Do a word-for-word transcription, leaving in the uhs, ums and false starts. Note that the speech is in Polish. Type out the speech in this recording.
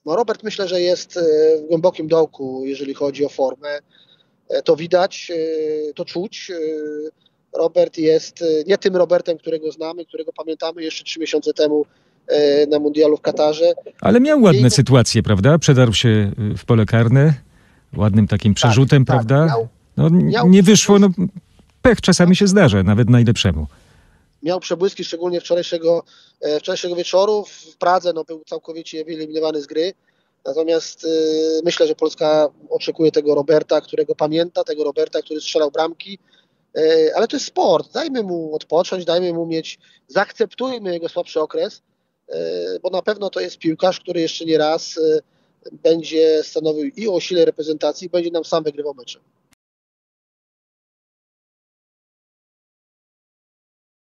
No Robert myślę, że jest w głębokim dołku, jeżeli chodzi o formę. To widać, to czuć. Robert jest nie tym Robertem, którego znamy, którego pamiętamy jeszcze trzy miesiące temu na mundialu w Katarze. Ale miał ładne Jej... sytuacje, prawda? Przedarł się w pole karne, ładnym takim przerzutem, tak, prawda? Tak, miał, no, miał nie wyszło, no, pech czasami się zdarza, nawet najlepszemu. Miał przebłyski, szczególnie wczorajszego, wczorajszego wieczoru. W Pradze no, był całkowicie wyeliminowany z gry. Natomiast y, myślę, że Polska oczekuje tego Roberta, którego pamięta, tego Roberta, który strzelał bramki. Y, ale to jest sport. Dajmy mu odpocząć, dajmy mu mieć, zaakceptujmy jego słabszy okres, y, bo na pewno to jest piłkarz, który jeszcze nie raz y, będzie stanowił i o sile reprezentacji, będzie nam sam wygrywał mecze.